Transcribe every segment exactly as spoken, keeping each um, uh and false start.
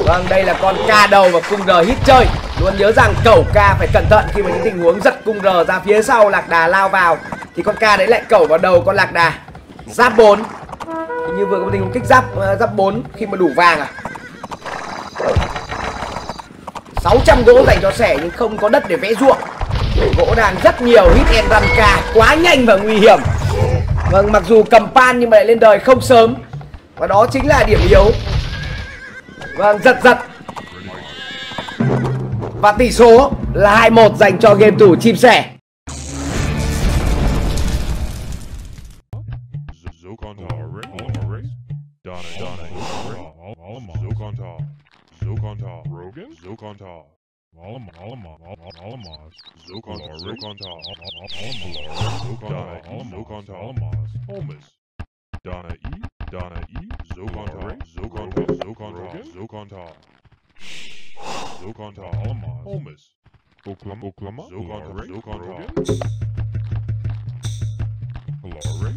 Vâng, đây là con ca đầu và cung R hít chơi. Luôn nhớ rằng cẩu ca phải cẩn thận khi mà những tình huống giật cung R ra phía sau, lạc đà lao vào thì con ca đấy lại cẩu vào đầu con lạc đà. Giáp bốn. Như vừa có tình huống kích giáp uh, giáp bốn khi mà đủ vàng à. sáu trăm gỗ dành cho sẻ nhưng không có đất để vẽ ruộng. Gỗ đang rất nhiều, hit and run ca quá nhanh và nguy hiểm. Vâng, mặc dù cầm pan nhưng mà lại lên đời không sớm. Và đó chính là điểm yếu. Vâng, giật giật. Và tỷ số là hai một dành cho game thủ chim sẻ. Donna E, Donna E, Zokontar, Zokontar, Zokontar, Zokontar, Zokontar, Holmes, Oklahoma, Oklahoma, Zokontar, Zokontar, Glory,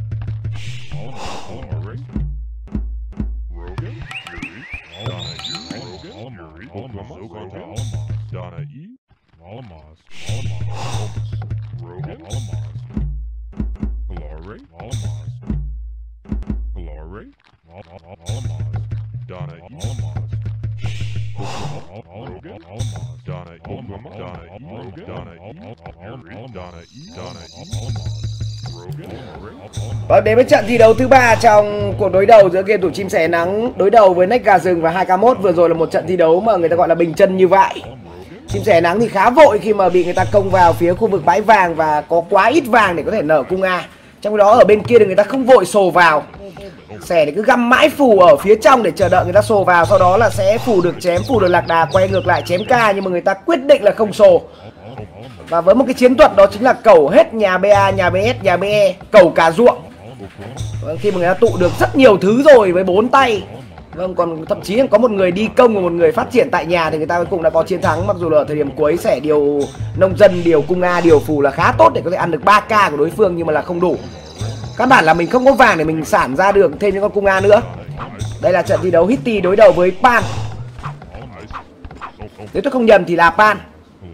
Glory, Rogan, Yuri, Donna E, Rogan, Yuri, Oklahoma, Zokontar, Donna E, Alamos, Alamos, Rogan, Alamos, Glory, Alamos. Glory, Alamos, Donna E, Alamos, Rogan, Alamos, Donna E, Oklahoma, Donna E, Rogan, Donna E, Yuri, Donna E, Donna E, Alamos, Rogan, Alamos. Và đến với trận thi đấu thứ ba trong cuộc đối đầu giữa game thủ chim sẻ nắng đối đầu với nách gà rừng và hai k một. Vừa rồi là một trận thi đấu mà người ta gọi là bình chân như vậy. Chim sẻ nắng thì khá vội khi mà bị người ta công vào phía khu vực bãi vàng và có quá ít vàng để có thể nở cung A. Trong đó ở bên kia thì người ta không vội sồ vào. Sẻ thì cứ găm mãi phù ở phía trong để chờ đợi người ta sồ vào. Sau đó là sẽ phù được chém, phù được lạc đà, quay ngược lại chém ca. Nhưng mà người ta quyết định là không sồ. Và với một cái chiến thuật đó chính là cẩu hết nhà bê a, nhà bê ét, nhà bê e, cẩu cả ruộng. Vâng, khi mà người ta tụ được rất nhiều thứ rồi với bốn tay. Vâng, còn thậm chí có một người đi công và một người phát triển tại nhà thì người ta cuối cùng đã có chiến thắng. Mặc dù là ở thời điểm cuối Sẻ điều nông dân, điều cung A, điều phù là khá tốt để có thể ăn được ba k của đối phương nhưng mà là không đủ. Căn bản là mình không có vàng để mình sản ra được thêm những con cung A nữa. Đây là trận thi đấu Hitty đối đầu với Pan. Nếu tôi không nhầm thì là Pan.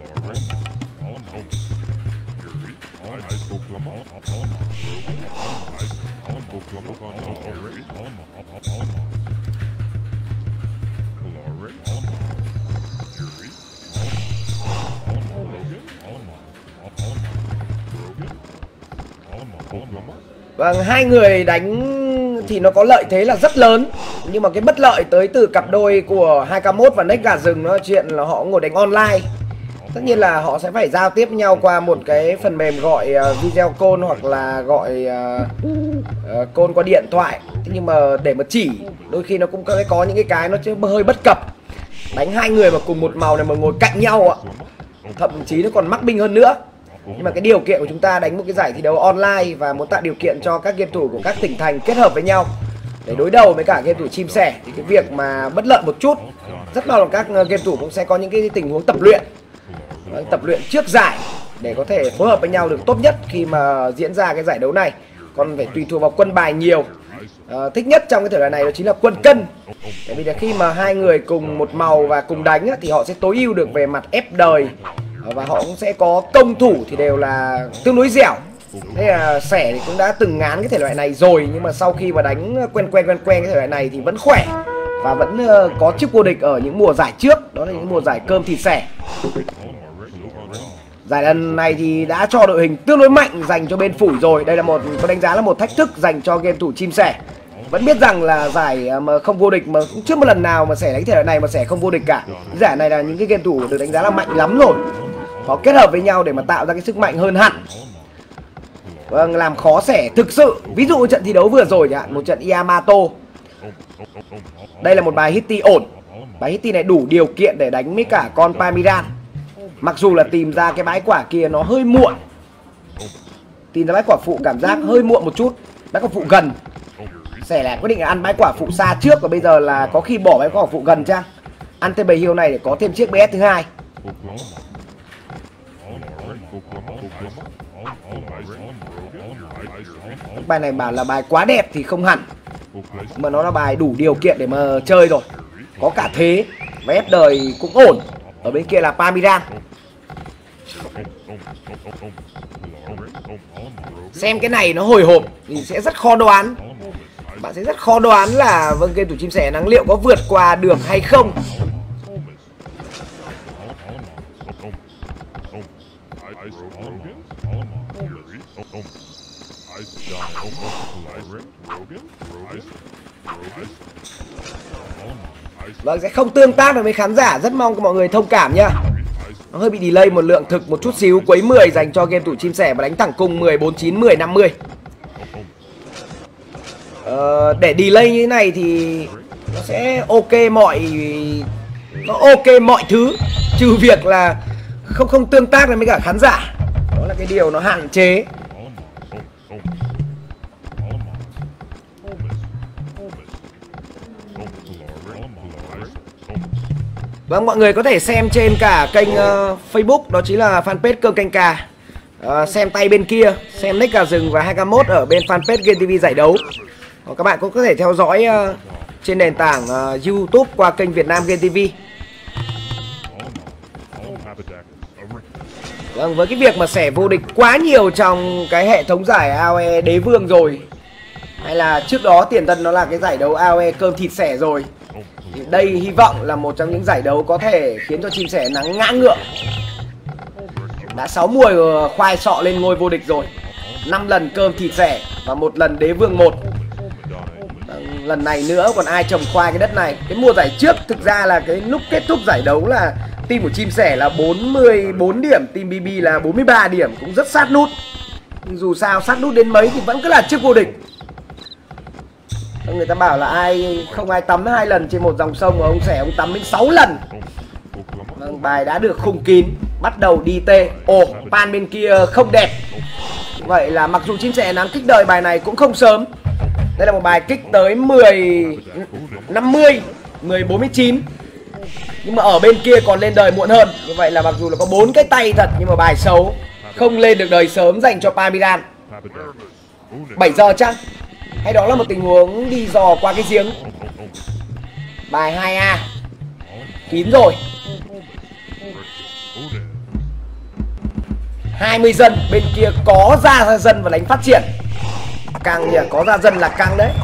Vâng, hai người đánh thì nó có lợi thế là rất lớn. Nhưng mà cái bất lợi tới từ cặp đôi của hai k một và nách gà rừng nó chuyện là họ ngồi đánh online. Tất nhiên là họ sẽ phải giao tiếp nhau qua một cái phần mềm gọi uh, video call hoặc là gọi uh, uh, call qua điện thoại. Thế nhưng mà để mà chỉ đôi khi nó cũng có, có những cái cái nó hơi bất cập. Đánh hai người mà cùng một màu này mà ngồi cạnh nhau ạ, thậm chí nó còn mắc binh hơn nữa. Nhưng mà cái điều kiện của chúng ta đánh một cái giải thi đấu online và muốn tạo điều kiện cho các game thủ của các tỉnh thành kết hợp với nhau để đối đầu với cả game thủ chim sẻ thì cái việc mà bất lợi một chút. Rất mong là các game thủ cũng sẽ có những cái tình huống tập luyện tập luyện trước giải để có thể phối hợp với nhau được tốt nhất khi mà diễn ra cái giải đấu này. Còn phải tùy thuộc vào quân bài nhiều. À, thích nhất trong cái thể loại này đó chính là quân cân. Bởi vì là khi mà hai người cùng một màu và cùng đánh á, thì họ sẽ tối ưu được về mặt ép đời. Và họ cũng sẽ có công thủ thì đều là tương đối dẻo. Thế là Sẻ thì cũng đã từng ngán cái thể loại này rồi. Nhưng mà sau khi mà đánh quen quen quen quen cái thể loại này thì vẫn khỏe. Và vẫn uh, có chức vô địch ở những mùa giải trước. Đó là những mùa giải cơm thịt Sẻ. Giải lần này thì đã cho đội hình tương đối mạnh dành cho bên phủi rồi. Đây là một, có đánh giá là một thách thức dành cho game thủ chim sẻ. Vẫn biết rằng là giải mà không vô địch mà cũng chưa một lần nào mà Sẻ đánh thể loại này mà Sẻ không vô địch cả. Cái giải này là những cái game thủ được đánh giá là mạnh lắm rồi. Họ kết hợp với nhau để mà tạo ra cái sức mạnh hơn hẳn. Vâng, làm khó Sẻ thực sự. Ví dụ trận thi đấu vừa rồi chẳng hạn, một trận Yamato. Đây là một bài Hitty ổn. Bài Hitty này đủ điều kiện để đánh với cả con Pamiran. Mặc dù là tìm ra cái bãi quả kia nó hơi muộn. Tìm ra bãi quả phụ cảm giác hơi muộn một chút. Bãi quả phụ gần. Sẻ lại quyết định là ăn bãi quả phụ xa trước. Và bây giờ là có khi bỏ bãi quả phụ gần chăng. Ăn thêm bầy hiêu này để có thêm chiếc bê ét thứ hai. Bài này bảo là bài quá đẹp thì không hẳn, mà nó là bài đủ điều kiện để mà chơi rồi. có cả thế và ép đời cũng ổn. Ở bên kia là Parmesan. Xem cái này nó hồi hộp thì sẽ rất khó đoán. Bạn sẽ rất khó đoán là vâng game thủ chim sẻ nắng liệu có vượt qua được hay không. Vâng, sẽ không tương tác được với khán giả, rất mong mọi người thông cảm nhá. Nó hơi bị delay một lượng thực một chút xíu. Quấy mười dành cho game thủ chim sẻ và đánh thẳng cung mười, bốn, chín, mười, năm mươi. Ờ, để delay như thế này thì nó sẽ ok mọi nó ok mọi thứ, trừ việc là không không tương tác với cả khán giả. Đó là cái điều nó hạn chế. Vâng, mọi người có thể xem trên cả kênh uh, Facebook, đó chính là fanpage Cơm Canh Cà. uh, Xem tay bên kia, xem nick gà rừng và hai k mốt ở bên fanpage Game ti vi giải đấu. Các bạn cũng có thể theo dõi uh, trên nền tảng uh, YouTube qua kênh Việt Nam Game ti vi. Vâng, với cái việc mà xẻ vô địch quá nhiều trong cái hệ thống giải a o e đế vương rồi, hay là trước đó tiền thân nó là cái giải đấu a o e cơm thịt xẻ rồi, thì đây hy vọng là một trong những giải đấu có thể khiến cho chim sẻ nắng ngã ngựa. Đã sáu mùa khoai sọ lên ngôi vô địch rồi, năm lần cơm thịt xẻ và một lần đế vương một. Lần này nữa còn ai trồng khoai cái đất này. Cái mùa giải trước thực ra là cái lúc kết thúc giải đấu là team của chim sẻ là bốn mươi bốn điểm, team bê bê là bốn mươi ba điểm, cũng rất sát nút. Nhưng dù sao sát nút đến mấy thì vẫn cứ là chức vô địch. Người ta bảo là ai không ai tắm hai lần trên một dòng sông, mà ông sẻ ông tắm đến sáu lần. Vâng, bài đã được khung kín, bắt đầu đi tê. Ồ, pan bên kia không đẹp. Vậy là mặc dù chim sẻ nắng kích đời bài này cũng không sớm. Đây là một bài kích tới mười, năm mươi, mười, bốn mươi chín. Nhưng mà ở bên kia còn lên đời muộn hơn. Như vậy là mặc dù là có bốn cái tay thật, nhưng mà bài xấu, không lên được đời sớm dành cho Parmesan. bảy giờ chắc? Hay đó là một tình huống đi dò qua cái giếng. Bài hai a kín rồi. hai mươi dân, bên kia có ra dân và đánh phát triển. Căng nhỉ, có ra dân là căng đấy.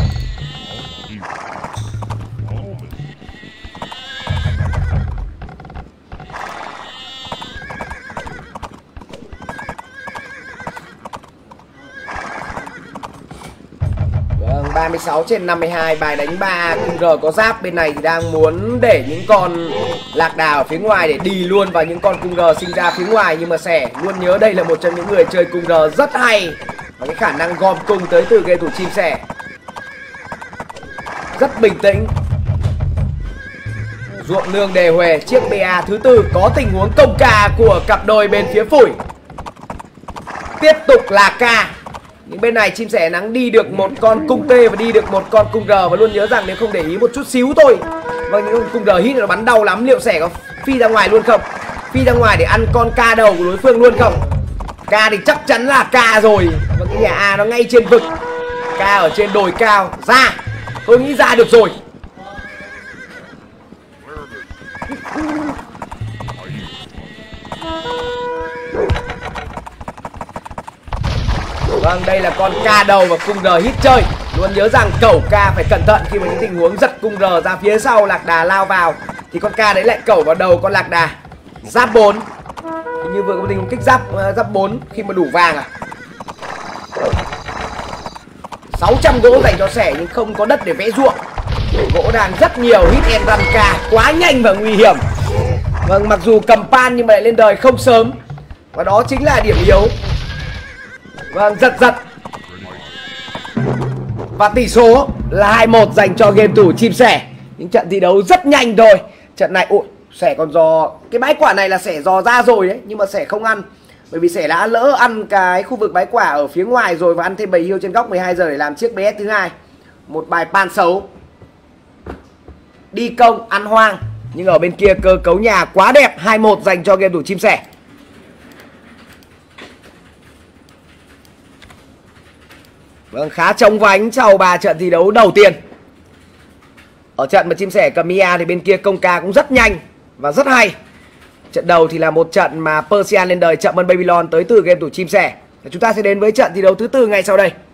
Vâng, ba mươi sáu trên năm mươi hai, bài đánh ba cung R có giáp. Bên này thì đang muốn để những con lạc đà ở phía ngoài để đi luôn vào những con cung R sinh ra phía ngoài. Nhưng mà sẻ luôn nhớ đây là một trong những người chơi cung R rất hay, và cái khả năng gom cung tới từ game thủ chim sẻ rất bình tĩnh. Ruộng nương đề huề, chiếc bê a thứ tư, có tình huống công ca của cặp đôi bên phía phủi. Tiếp tục là ca. Nhưng bên này chim sẻ nắng đi được một con cung T và đi được một con cung R. Và luôn nhớ rằng nếu không để ý một chút xíu thôi, vâng, những con cung R hit nó bắn đau lắm. Liệu sẻ có phi ra ngoài luôn không? Phi ra ngoài để ăn con ca đầu của đối phương luôn không? Ca thì chắc chắn là ca rồi. Và cái nhà A nó ngay trên vực, ca ở trên đồi cao. Ra, tôi nghĩ ra được rồi. Vâng, đây là con ca đầu và cung R hit chơi. Luôn nhớ rằng cẩu ca phải cẩn thận khi mà những tình huống giật cung R ra phía sau, lạc đà lao vào thì con ca đấy lại cẩu vào đầu con lạc đà. Giáp bốn. Hình như vừa có tình huống kích giáp uh, giáp bốn khi mà đủ vàng à. sáu trăm gỗ dành cho sẻ nhưng không có đất để vẽ ruộng. Gỗ đang rất nhiều, hit and run ca quá nhanh và nguy hiểm. Vâng, mặc dù cầm pan nhưng mà lại lên đời không sớm, và đó chính là điểm yếu. Vâng, giật giật. Và tỷ số là hai một dành cho game thủ chim sẻ. Những trận thi đấu rất nhanh thôi. Trận này, ôi, sẻ còn dò. Cái bãi quả này là sẻ dò ra rồi đấy, nhưng mà sẻ không ăn. Bởi vì sẻ đã lỡ ăn cái khu vực bãi quả ở phía ngoài rồi, và ăn thêm bầy hiêu trên góc mười hai giờ để làm chiếc bê ét thứ hai. Một bài pan xấu. Đi công, ăn hoang. Nhưng ở bên kia cơ cấu nhà quá đẹp. Hai một dành cho game thủ chim sẻ. Vâng, khá trống vánh sau ba trận thi đấu đầu tiên. Ở trận mà chim sẻ cầm Mia thì bên kia công ca cũng rất nhanh và rất hay. Trận đầu thì là một trận mà Persian lên đời chậm hơn Babylon tới từ game thủ chim sẻ. Chúng ta sẽ đến với trận thi đấu thứ tư ngay sau đây.